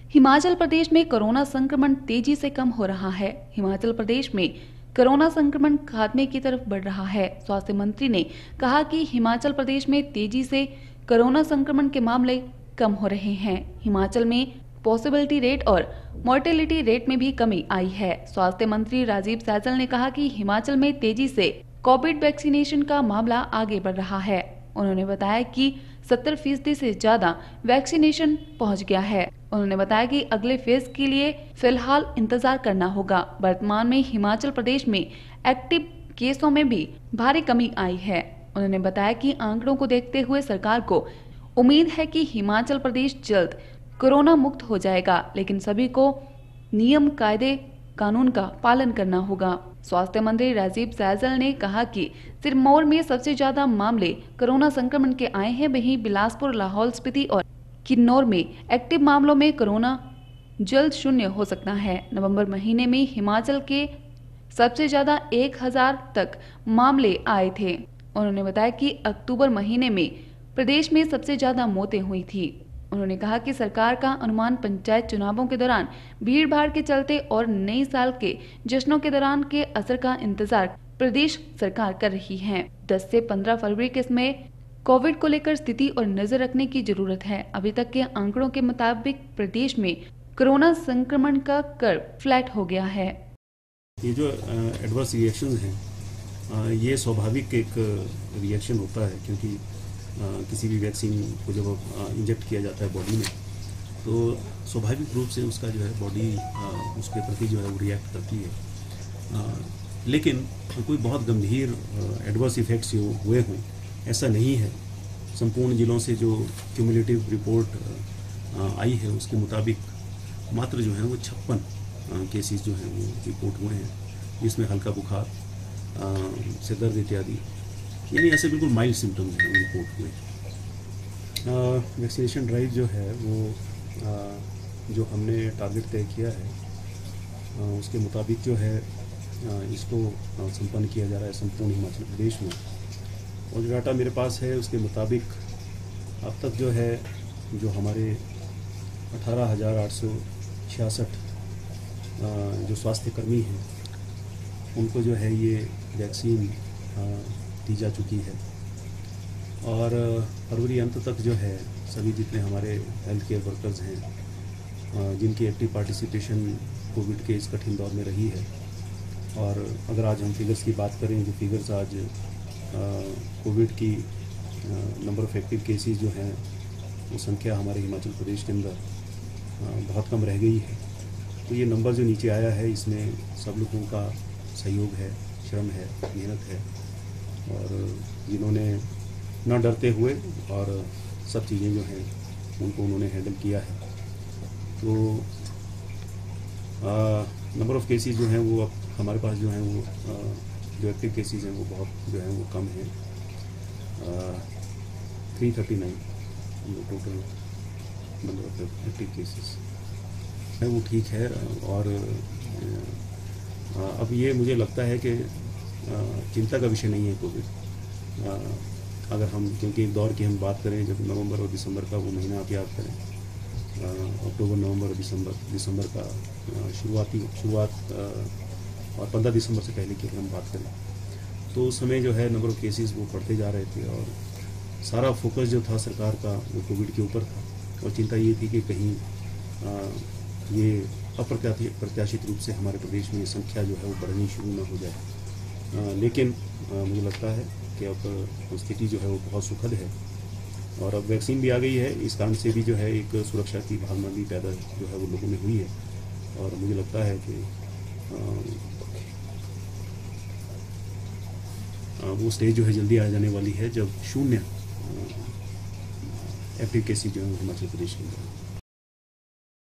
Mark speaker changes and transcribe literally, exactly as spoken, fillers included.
Speaker 1: हिमाचल प्रदेश में कोरोना संक्रमण तेजी से कम हो रहा है। हिमाचल प्रदेश में कोरोना संक्रमण खात्मे की तरफ बढ़ रहा है। स्वास्थ्य मंत्री ने कहा कि हिमाचल प्रदेश में तेजी से कोरोना संक्रमण के मामले कम हो रहे हैं। हिमाचल में पॉसिबिलिटी रेट और मोर्टेलिटी रेट में भी कमी आई है। स्वास्थ्य मंत्री राजीव सैजल ने कहा कि हिमाचल में तेजी से कोविड वैक्सीनेशन का मामला आगे बढ़ रहा है। उन्होंने बताया कि सत्तर फीसदी से ज्यादा वैक्सीनेशन पहुंच गया है। उन्होंने बताया कि अगले फेज के लिए फिलहाल इंतजार करना होगा। वर्तमान में हिमाचल प्रदेश में एक्टिव केसों में भी भारी कमी आई है। उन्होंने बताया कि आंकड़ों को देखते हुए सरकार को उम्मीद है कि हिमाचल प्रदेश जल्द कोरोना मुक्त हो जाएगा, लेकिन सभी को नियम कायदे कानून का पालन करना होगा। स्वास्थ्य मंत्री राजीव सैजल ने कहा कि सिरमौर में सबसे ज्यादा मामले कोरोना संक्रमण के आए हैं। वहीं बिलासपुर, लाहौल स्पीति और किन्नौर में एक्टिव मामलों में कोरोना जल्द शून्य हो सकता है। नवंबर महीने में हिमाचल के सबसे ज्यादा एक हजार तक मामले आए थे। उन्होंने बताया कि अक्टूबर महीने में प्रदेश में सबसे ज्यादा मौतें हुई थी। उन्होंने कहा कि सरकार का अनुमान पंचायत चुनावों के दौरान भीड़ भाड़ के चलते और नए साल के जश्नों के दौरान के असर का इंतजार प्रदेश सरकार कर रही है। दस से पंद्रह फरवरी के समय कोविड को लेकर स्थिति और नजर रखने की जरूरत है। अभी तक के आंकड़ों के मुताबिक प्रदेश में कोरोना संक्रमण का कर्व फ्लैट हो गया है।
Speaker 2: ये जो एडवर्स रिएक्शन हैं, ये स्वाभाविक एक रिएक्शन होता है, क्योंकि किसी भी वैक्सीन को जब इंजेक्ट किया जाता है बॉडी में, तो स्वाभाविक रूप से उसका जो है बॉडी उसके प्रति जो है वो रिएक्ट करती है। लेकिन कोई बहुत गंभीर एडवर्स इफेक्ट्स जो हुए हों ऐसा नहीं है। संपूर्ण जिलों से जो क्यूमुलेटिव रिपोर्ट आई है उसके मुताबिक मात्र जो है वो छप्पन केसेस जो हैं वो रिपोर्ट हुए हैं, जिसमें हल्का बुखार, सिर दर्द इत्यादि, यानी ऐसे बिल्कुल माइल्ड सिम्टम्स हैं रिपोर्ट हुए। वैक्सीनेशन ड्राइव जो है वो आ, जो हमने टारगेट तय किया है आ, उसके मुताबिक जो है आ, इसको संपन्न किया जा रहा है संपूर्ण हिमाचल प्रदेश में। और जो डाटा मेरे पास है उसके मुताबिक अब तक जो है जो हमारे अठारह हज़ार आठ सौ छियासठ जो स्वास्थ्यकर्मी हैं उनको जो है ये वैक्सीन दी जा चुकी है। और फरवरी अंत तक जो है सभी जितने हमारे हेल्थ केयर वर्कर्स हैं जिनकी एक्टिव पार्टिसिपेशन कोविड के इस कठिन दौर में रही है, और अगर आज हम फिगर्स की बात करें, जो फिगर्स आज कोविड की नंबर ऑफ़ एक्टिव केसेस जो हैं वो संख्या हमारे हिमाचल प्रदेश के अंदर बहुत कम रह गई है। तो ये नंबर जो नीचे आया है इसमें सब लोगों का सहयोग है, श्रम है, मेहनत है, और जिन्होंने न डरते हुए और सब चीज़ें जो हैं उनको उन्होंने हैंडल किया है। तो नंबर ऑफ़ केसेस जो हैं वो अब हमारे पास जो हैं वो आ, जो एक्टिव केसेस हैं वो बहुत जो हैं वो कम हैं। Three thirty nine total number of active cases है वो ठीक है। और आ, अब ये मुझे लगता है कि चिंता का विषय नहीं है कोविड। अगर हम, क्योंकि एक दौर की हम बात करें, जब नवंबर और दिसंबर का वो महीना आप याद करें, अक्टूबर, नवंबर और दिसंबर दिसंबर का शुरुआती शुरुआत और पंद्रह दिसंबर से पहले की हम बात करें, तो उस समय जो है नंबर ऑफ केसेस वो बढ़ते जा रहे थे और सारा फोकस जो था सरकार का वो कोविड के ऊपर था। और चिंता ये थी कि कहीं आ, ये अप्रत्याशित रूप से हमारे प्रदेश में संख्या जो है वो बढ़नी शुरू ना हो जाए। आ, लेकिन आ, मुझे लगता है कि अब स्थिति जो है वो बहुत सुखद है, और अब वैक्सीन भी आ गई है। इस कारण से भी जो है एक सुरक्षा की भावना भी पैदा जो है वो लोगों में हुई है, और मुझे लगता है कि आ, वो स्टेज जो है जल्दी आ जाने वाली है जब शून्य एक्टिव केसेस जो है हिमाचल प्रदेश के अंदर।